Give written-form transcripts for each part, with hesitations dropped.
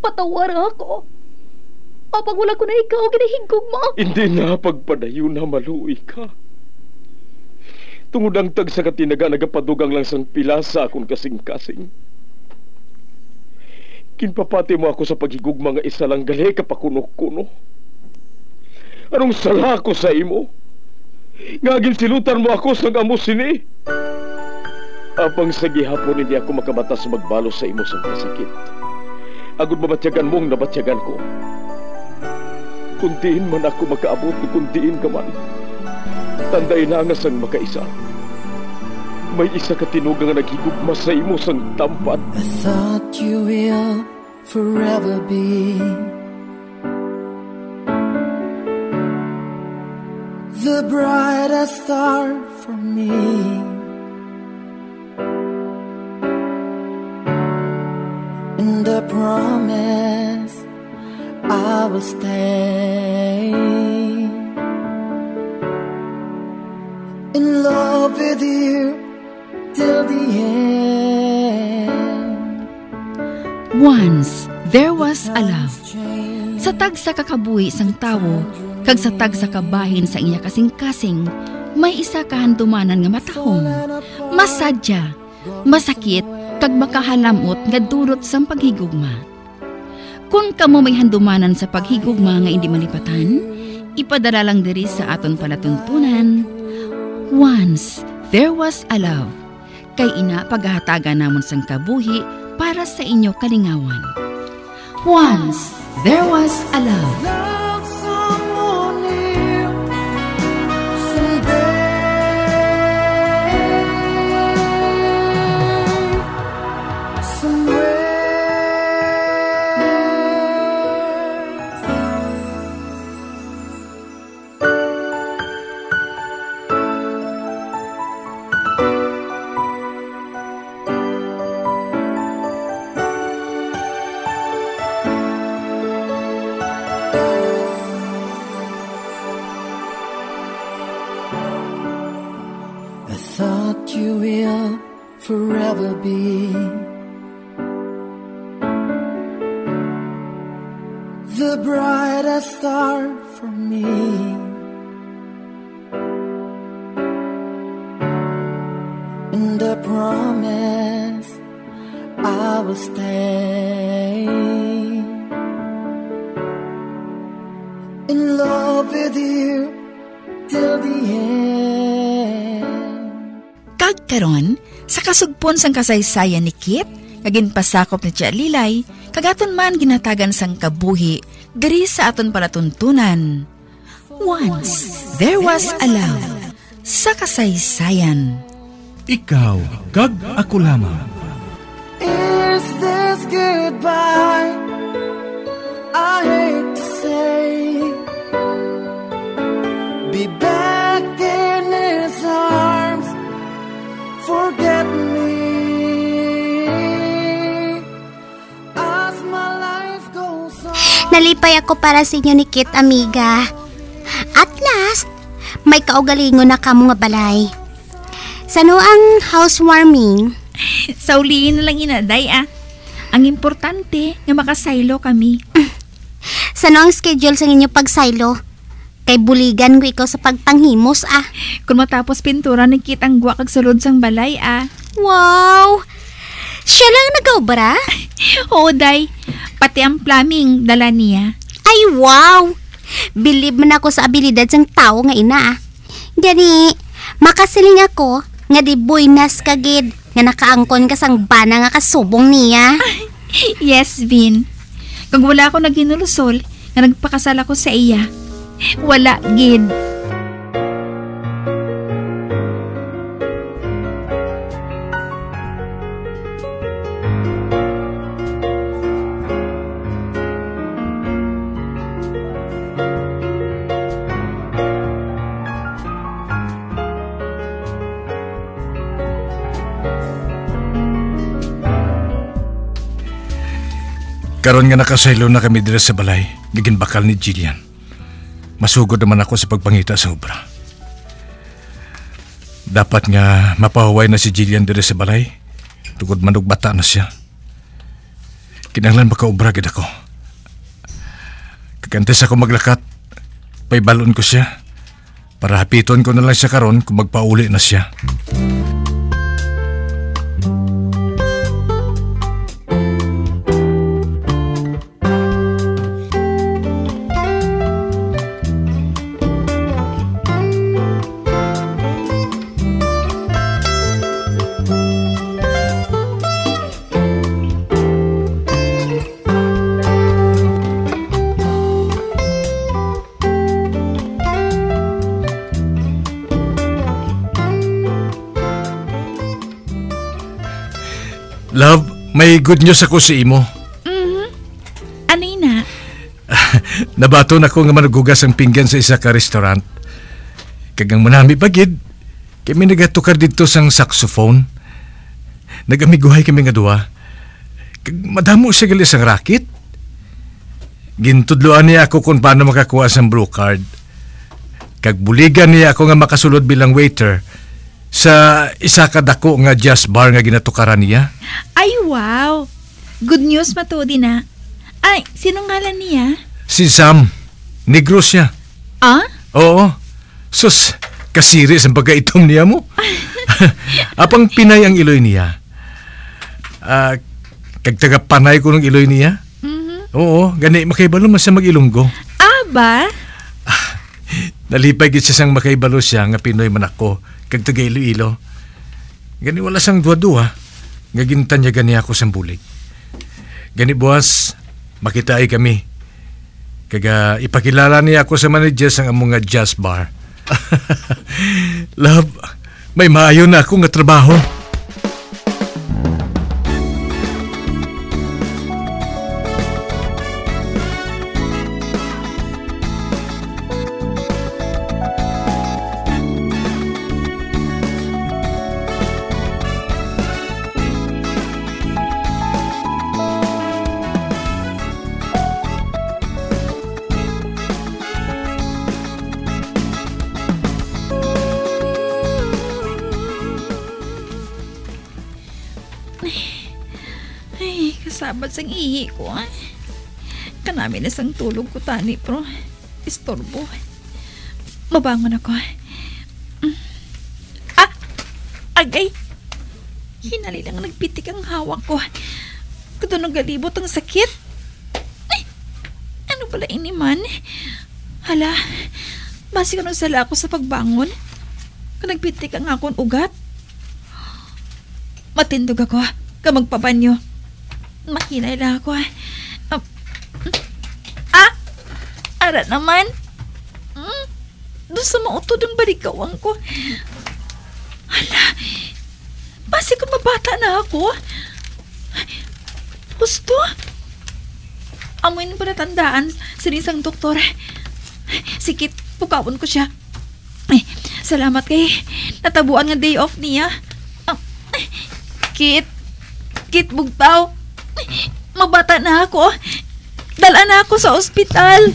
patawar ako. Apag wala ko na ikaw, ginahigog mo. Hindi na pagpadayo na maluoy ka. Tungod ang tag sa katinaga nagapadugang lang sang pilasa akong kasing-kasing. Kinpapati mo ako sa paghigugma nga isa lang gali kapakuno-kuno. Anong sala ko sa imo? Ngagin silutan mo ako sa amo sini. Apang sa gihapon hindi ako makabatas magbalo sa imo sa kasakit. Agud mabatyagan mong nabatyagan ko. Kundiin man ako makaabot, kundiin ka man. Tanday na nga sang makaisa. May isa ka tinugang nga naghigugma sa imo sang tampad. I thought you will forever be the brightest star for me. And I promise I will stay in love with you till the end. Once there was a love. Sa tag sa kakabuhi sang tawo, kag sa tag sa kabahin sa iya kasing-kasing, may isa kahandumanan nga matahong, masadya, masakit, kag makahalamot nga durot sang paghigugma. Kung kamo may handumanan sa paghigugma nga hindi malipatan, ipadala lang diri sa aton palatuntunan. Once there was a love. Kay ina paghahatagan namon sang kabuhi para sa inyo kalingawan. Once there was a love. You will forever be the brightest star for me. And I promise I will stay in love with you till the end. Kagkaron, sa kasugpon sang kasaysayan ni Kit, kagin pasakop ni Tia Lilay, kagaton man ginatagan sang kabuhi, diri sa aton palatuntunan. Once, there was a love, sa kasaysayan. Ikaw, kag ako lamang. Is this goodbye? I hate to say, be back in his arms. Forget me as my life goes on. Nalipay ako para sa inyo ni Kit, amiga. At last, may kaugalingon na kamo nga balay. Sano ang housewarming? Sa uliin na lang inaday Ang importante nga makasaylo kami. Sano ang schedule sa inyo pagsaylo? Kay buligan ko ikaw sa pagpanghimos Kung matapos pintura nagkitang guwa kag sulod sang balay Wow! Siya lang nagaw-bara? Oo, day. Pati ang plumbing dala niya. Ay, wow! Believe man ako sa abilidad sang tao nga ina Gani, makasiling ako nga di buinas kagid nga nakaangkon ka sang bana nga kasubong niya. Yes, Vin. Kung wala ako naginulusol nga nagpakasal ako sa iya, wala gid. Karon nga nakasaylo na kami dira sa balay, gigin bakal ni Jillian. Masugod naman ako sa pagpangita sa obra. Dapat nga mapahuway na si Jillian diri sa balay, tugod manug bata na siya. Kinahanglan makaubra gid ako. Kagantes ako maglakat, paibalon ko siya. Para hapiton ko na lang siya karon kung magpauli na siya. Love, may good news ako sa imo. Ano na? Nabato na ko nga manugugas ang pinggan sa isa ka restaurant. Kagang manami pagid, kami nagatukar dito sang saxophone. Nagamiguhay kami nga duwa. Kag madamo siya gali sang racket. Gintudloan niya ako kung paano makakuha sang blue card. Kag buligan niya ako nga makasulod bilang waiter sa isa ka dako nga jazz bar nga ginatukaran niya. Ay, wow! Good news matodi na. Ay, sino ngalan niya? Si Sam. Negro siya. Ah? Oo. Sus, kasiris ang pagkaitom niya mo. Apang Pinay ang iloy niya. Kag taga Panay ko ng iloy niya. Oo, gani makaibalo man siya mag-Ilonggo. Ba? Nalipay gid siya sang makaibalo siya nga Pinoy man ako. Kag taga Iloilo. Gani wala sang duwa-duwa. Nga gintanyagan niya ako sang bulig. Gani buwas, makitaay kami. Kaga ipakilala niya ako sa manager sang among nga jazz bar. Love, may maayo na ako nga trabaho. Ay, kasabad sang ihi ko. Kanami na sang tulog ko tani, pero istorbo. Mabangon ako. Agay! Hinali lang nagpitik ang hawak ko. Kutunog galibot ang sakit. Ay, ano pala ini man? Hala, basi ka nung sala ako sa pagbangon. Kung nagpitik ang akong ugat. Matindog ako. Kamagpabanyo. Mahinay lang ako. Ara naman. Doon sa mautod ang balikawang ko. Hala, basi kung mabata na ako. Gusto? Amoy na palatandaan sa isang doktor. Sikit, pukawon ko siya. Ay, salamat kay natabuan nga day off niya. Kit bugtaw. Mabata na ako. Dala na ako sa ospital.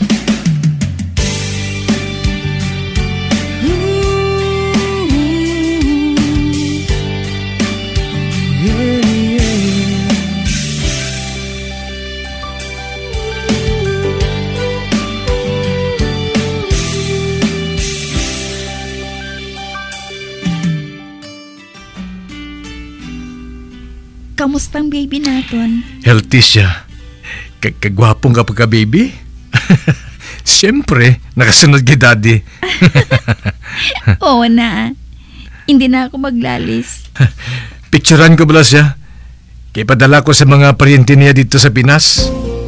Kamusta ang baby naton? Healthy siya. Kagwapong ka pagka baby? Siyempre, nakasunod kay daddy. Oo na. Hindi na ako maglalis. Picturean ko bala siya. Kaya padala ko sa mga paryente niya dito sa Pinas.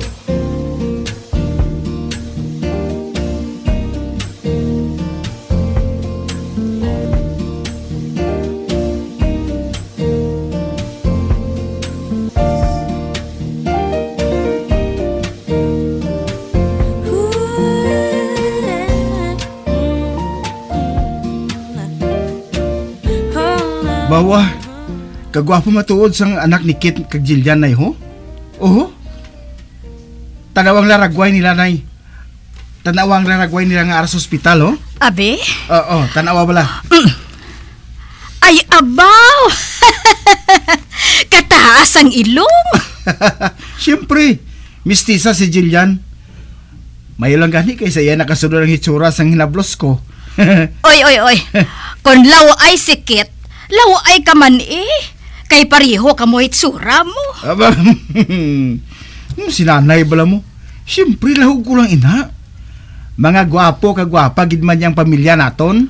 Bawa, kagwapo matuod sang anak ni Kit kag Jillian nay ho? Oho? Tanawang laragway nila nay. Tanawang laragway nila nga aras ospital ho? Abe? Oo, tanawa bala. Ay, abaw! Kataas ang ilong! Siyempre, mistisa si Jillian. Mayo lang gani kaysa yan nakasunod ang hitsura sang hinablos ko. Oy. Kung law ay sikit, law ay ka man Kay pariho ka mo hitsura mo. Aba, sinanay bala mo. Siyempre, lahog ko lang ina. Mga gwapo kagwapa gid man yang pamilya naton.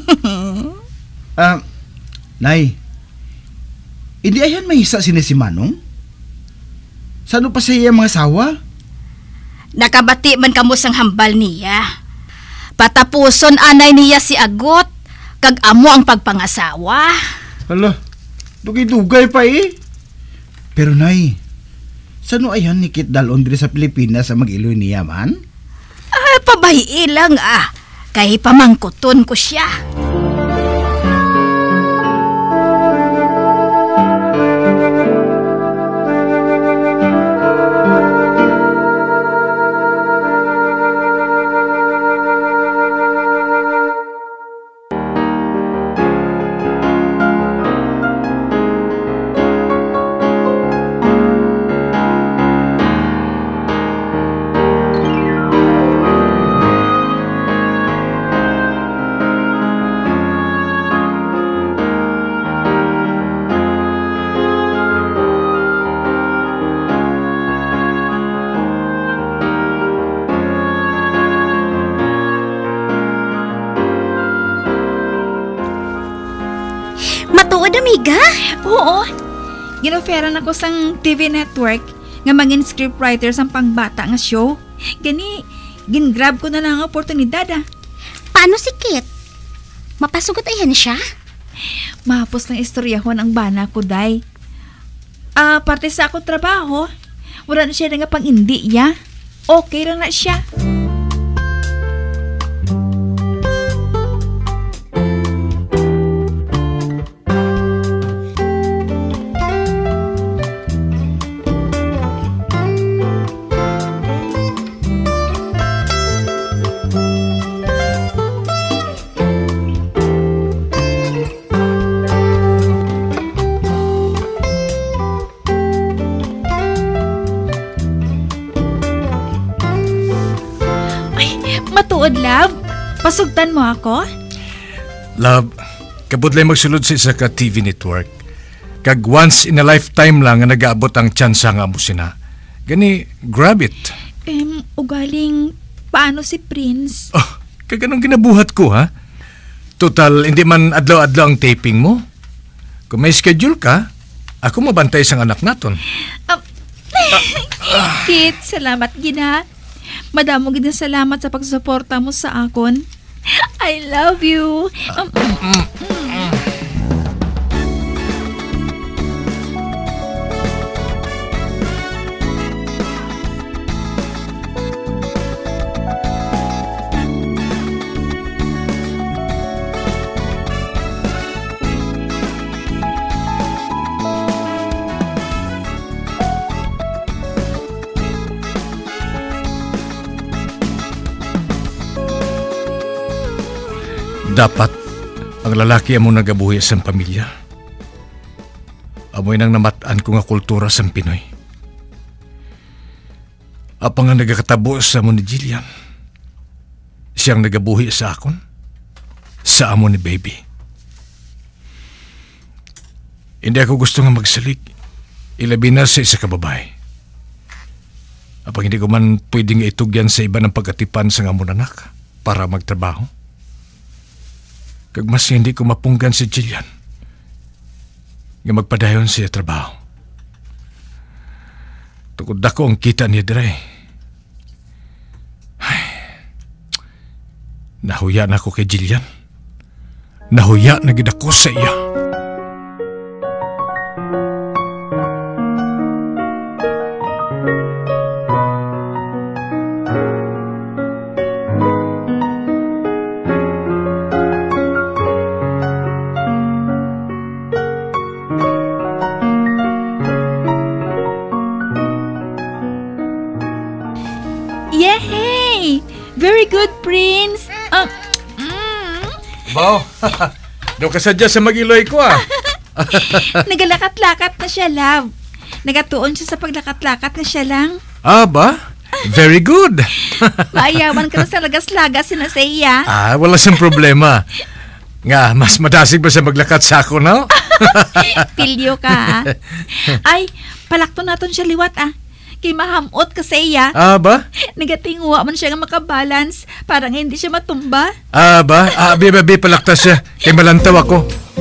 Nay, hindi ayan may isa si Manong? Saan pa siya mga asawa? Nakabati man kamo sang hambal niya. Patapuson anay niya si Agot, kag amo ang pagpangasawa. Hala, dugay-dugay pa Pero nay, saan ayan ni Kit dalon diri sa Pilipinas sa mag-iloy niya man? Pabayi lang kay pamangkuton ko siya. Matuod, amiga? Oo. Ginoferan ako sang TV network nga mangin scriptwriter sang pangbata nga show. Gani, gingrab ko na lang ang oportunidad Paano si Kit? Mapasugot ayan siya? Mahapos ng istoryahon ang bana ko, day. Parte sa akong trabaho, wala na siya nga pang hindi ya. Okay lang na siya. Matuod, love. Pasugtan mo ako? Love, kabudlay magsulod sa isa ka TV network. Kag once in a lifetime lang nga nag-aabot ang tsansa nga mo sina. Gani, grab it. Ugaling, paano si Prince? Oh, kag anong ginabuhat ko, ha? Total, hindi man adlaw-adlaw ang taping mo. Kung may schedule ka, ako mabantay sang anak naton. Kit, salamat gina. Madamo gid salamat sa pagsuporta mo sa akon. I love you. Dapat ang lalaki amo nagabuhi sa pamilya. Amoy nang namataan ko nga kultura sa Pinoy. Apa nga nagakatabo sa amo ni Jillian. Siyang nagabuhi sa akon. Sa amo ni baby. Hindi ako gusto nga magsalig. Ilabi na sa isa ka babae. Apang hindi ko man pwedeng itugyan sa iba ng pagkatipan sa amon anak para magtrabaho. Kag mas hindi ko mapunggan si Jillian nga magpadayon siya trabaho. Tukod ako ang kita niya dire. Nahuya na ako kay Jillian. Nahuya na gid ako sa iya. Yay! Very good, Prince. Bao, doon ka sadya sa mag-iloy ko Nagalakat-lakat na siya, love. Nagatuon siya sa paglakat-lakat na siya lang. Ba? Very good. Maayawan ka na sa lagas-lagas na sa iya. Wala siyang problema. Nga, mas madasig ba siya maglakat sa ako, no? Pilyo ka, Ay, palakto naton siya liwat, Kay mahamot ka sa iya. Ba? Nagatingwa man siya nga makabalance para nga hindi siya matumba. Ba? Bi, palakta siya. Kay malantaw ako.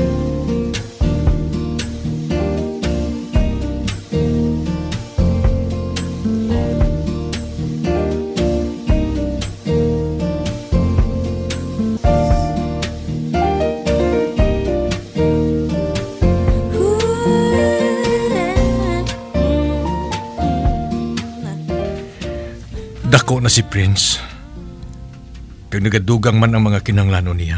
Dako na si Prince. Kag nagadugang man ang mga kinanglano niya.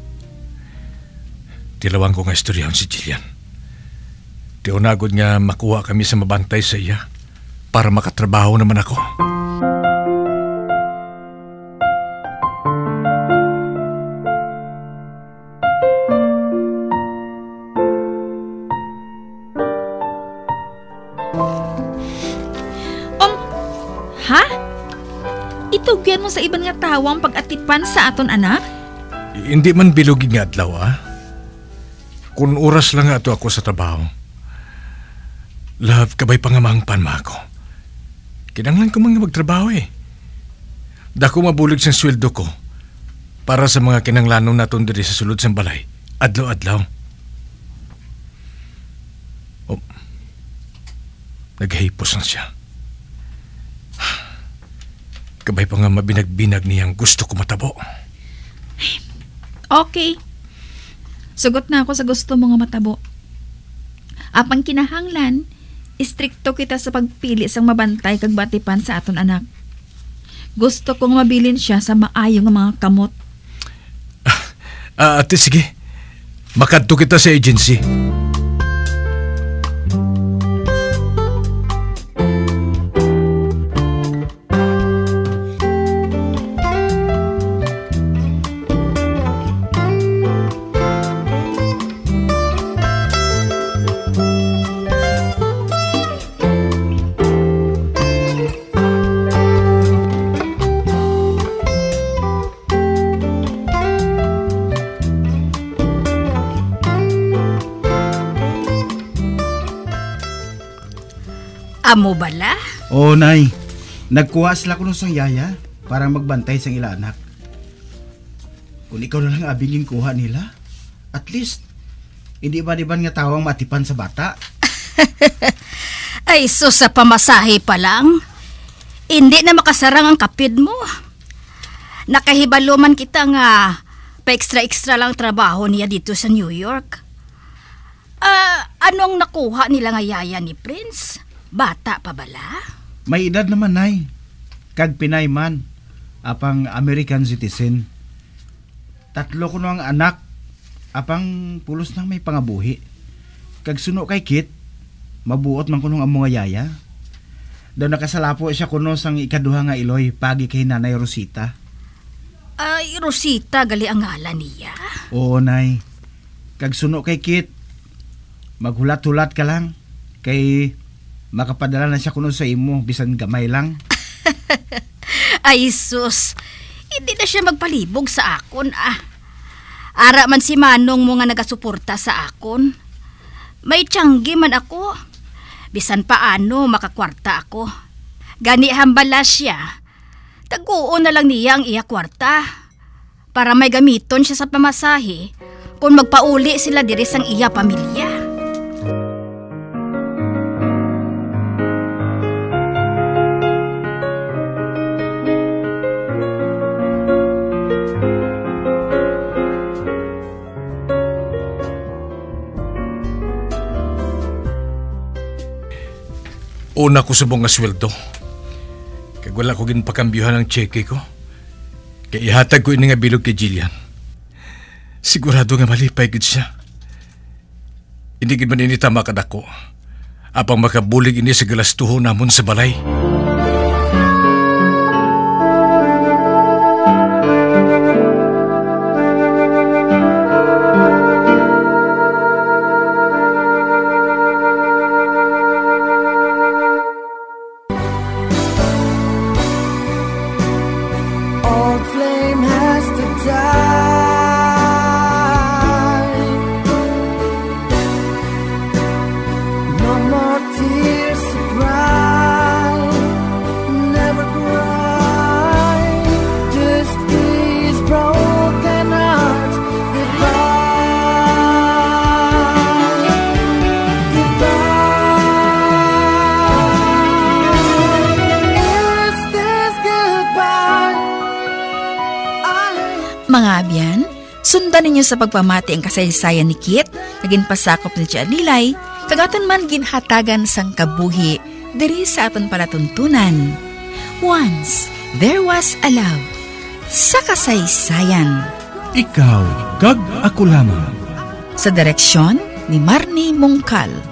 Tilawang ko nga istoryahan si Jillian. Tiunagod nga makuha kami sa mabantay sa iya para makatrabaho naman ako. Ha? Itugyan mo sa iban nga tawang pag-atipan sa aton anak? Hindi man bilugin nga adlaw, Kung oras lang nga ato ako sa trabaho. Love, kabay pangamangpan ma ako. Kinanglan ko mga magtrabaho Dako mabulig sa sweldo ko para sa mga kinanglanon naton diri sa sulod sang balay. Adlaw-adlaw. Naghihipos na siya. Kabay pa nga mabinag-binag niyang gusto ko matabo. Okay. Sugot na ako sa gusto mo nga matabo. Apang kinahanglan, istrikto kita sa pagpili sang mabantay kag batipan sa aton anak. Gusto kong mabilin siya sa maayong mga kamot. Ate, sige. Makadto kita sa agency. Amo bala? Oo, Nay. Nagkuha sila ko sang yaya para magbantay sa ila anak. Kung ikaw na lang abingin kuha nila, at least, hindi ba nga tawang matipan sa bata? Ay, so sa pamasahe pa lang, hindi na makasarang ang kapid mo. Nakahibalo man kita nga pa-extra-extra lang trabaho niya dito sa New York. Anong nakuha nila nga yaya ni Prince? Bata pa bala? May edad naman, Nay. Kag Pinay man, apang American citizen. 3 ko ang anak, apang pulos nang may pangabuhi. Kag suno kay Kit, mabuot man kunong amo nga yaya. Daw nakasalapo siya kuno sang ikaduha nga iloy pagi kay Nanay Rosita. Ay, Rosita, gali ang ngalan niya. Oo, Nay. Kag suno kay Kit, maghulat-hulat ka lang. Kay makapadala na siya kuno sa imo, bisan gamay lang. Ay, sus. Hindi na siya magpalibog sa akon, Ara man si Manong mo nga nagasuporta sa akon. May tiyanggi man ako. Bisan paano makakwarta ako. Gani hambala siya. Taguon na lang niya ang iya kwarta. Para may gamiton siya sa pamasahe kung magpauli sila diri sang iya pamilya. Una ko subong nga sweldo. Kag wala ko ginpakambyuhan ang cheque ko. Kaya ihatag ko ini nga bilog kay Jillian. Sigurado nga malipay gid siya. Hindi gid man ini tama kadako. Apang makabulig ini sa galastuho namon sa balay. Mga abyan, sundan ninyo sa pagpamati ang kasaysayan ni Kit, naging pasakop ni Tia Nilay, kagaton man ginhatagan sang kabuhi, diri sa aton palatuntunan. Once, there was a love. Sa kasaysayan. Ikaw, kag ako lamang. Sa direksyon ni Marnie Mongkal.